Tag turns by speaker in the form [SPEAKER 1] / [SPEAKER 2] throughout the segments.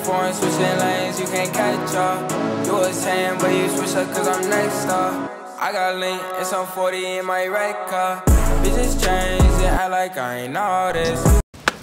[SPEAKER 1] foreign, switching lanes, you can't catch up. You was saying, but you switch up cause I'm next up. I got link and some 40 in my right car. Bitches change and act like I ain't all this.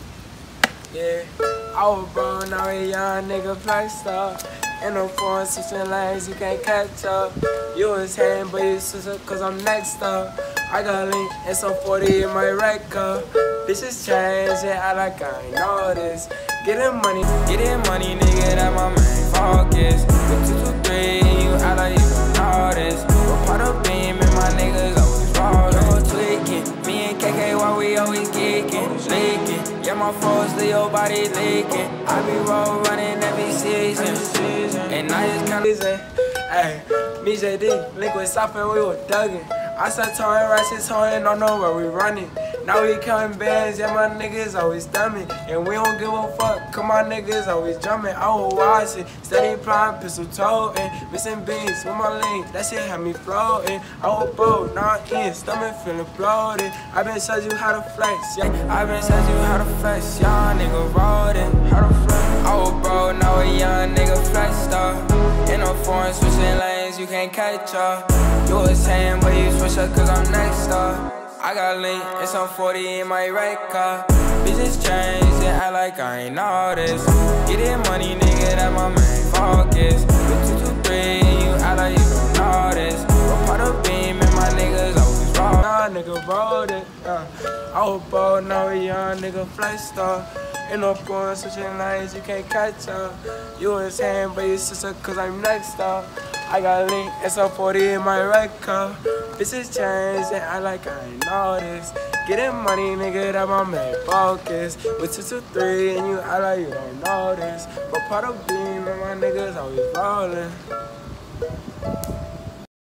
[SPEAKER 1] Yeah, I was born, now a young nigga fly star. In the foreign, switching lanes, you can't catch up. You was hating, but you switch up cause I'm next up. I got link and some 40 in my right car. Bitches change and act like I ain't all this. Getting money, nigga, that my main focus. With 223 and you act like you don't know this. But part of beam and my niggas always rollin'. Tweaking, me and KK, why we always geeking, leaking. Yeah, my foes, Leo body leaking. I be roll running every season. And I just can't listen. Hey, me JD, liquid soft and we were dugging. I said touring, ratchet touring, don't know where we running. Now we counting bands, yeah, my niggas always dumbing. And we don't give a fuck, cause my niggas always jumping. I was watching, steady applying, pistol toting. Missing beans with my lane, that shit had me floating. I was broke, now I'm in, stomach feeling bloated. I been showed you how to flex, yeah. I been showed you how to flex, young nigga rolling. How to flex. I was broke, now a young nigga flexed up. In a foreign, switching lanes, you can't catch up. You was saying, but you switch up cause I'm next up. I got link and some 40 in my right car. Bitches change and act like I ain't all this. Getting money, nigga, that my main focus. With 223 and you act like you don't know this. But part of beam and my niggas always roll. Nah, nigga rolled it. I was bold, now a young nigga fly star. In up going, switching lanes, you can't catch up. You was saying, but you sister, cause I'm next up. I got link and some 40 in my right car. Bitches change and act like I ain't know this. Getting money, nigga, that my main focus. With 223 and you act like you don't know this. But part of being and my niggas always rollin'.